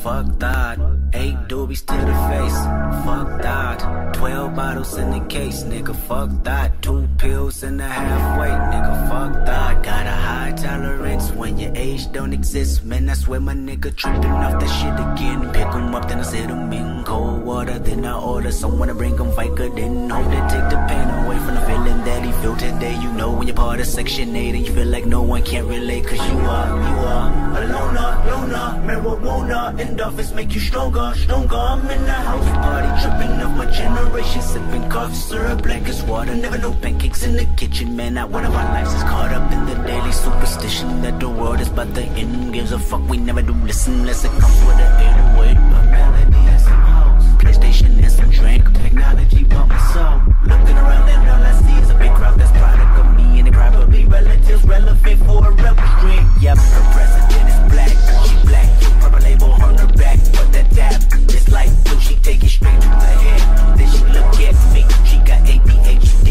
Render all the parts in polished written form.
fuck that. 8 doobies to the face, fuck that. 12 bottles in the case, nigga, fuck that. 2 pills and a halfway, nigga, fuck that. Got a high tolerance when your age don't exist. Man, I swear my nigga tripping off that shit again. Pick 'em up, then I sit 'em in cold water. Then I order someone to bring 'em Vica. Then hope they take the pain away from the feeling that he feel today. You know when you're part of Section 8 and you feel like no one can't relate. Cause you are a loner, marijuana and office make you stronger. I'm in the house party, tripping off my generation, sipping cough syrup black as water. Never no pancakes in the kitchen, man. Not one of our lives is caught up in the daily superstition that the world is about the end. Gives a fuck, we never do listen unless it comes with an 808. A melody and some hoes, PlayStation and some drink. Technology bought my soul. Looking around and all I see is a big crowd that's product of me, and they probably relatives relevant for a rebel dream. Yep, her president is black, she black, you purple label on her back. But that dab, it's like blue, she take it straight to the head. Then she look at me, she got ADHD.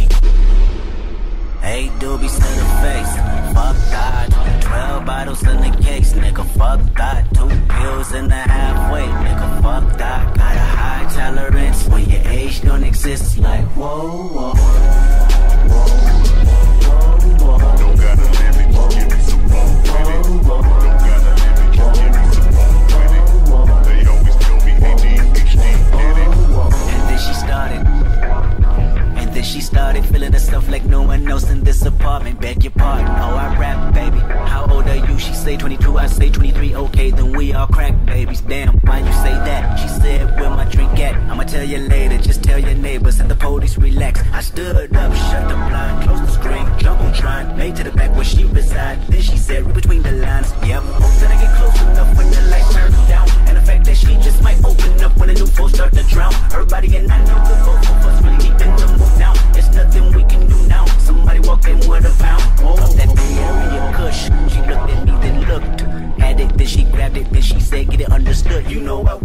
8 doobies to the face, fuck that. 12 bottles in the case, nigga, fuck that. 2 pills and a halfway, nigga, fuck that. Got a high tolerance when your age don't exist. Like whoa, whoa, whoa, whoa, whoa. Don't gotta live it, just give me some more with it. Don't gotta live it, just give me some more with it. They always tell me ADHD did it. And then she started feeling herself like no one else in this apartment. Beg your pardon, oh I rap, baby. How old are you? She say 22, I say 23. Okay, then we all crack babies. Damn, why you say that? She said, where my drink at? I'ma tell you later, just tell your neighbors and the police relax. I stood up, shut the blind, closed the screen, jumbotron, made to the back where she reside. Then she said, read between the lines. Yep, hope that I get close enough when the lights turn down. And the fact that she just might open up when the new folks start to drown. Her body and I know the both of us really deep in the move now. There's nothing we can do now. Somebody walked in with a pound. Oh, that Bay Area Kush. She looked at me, then looked at it, then she grabbed it, then she said, get it understood. You know I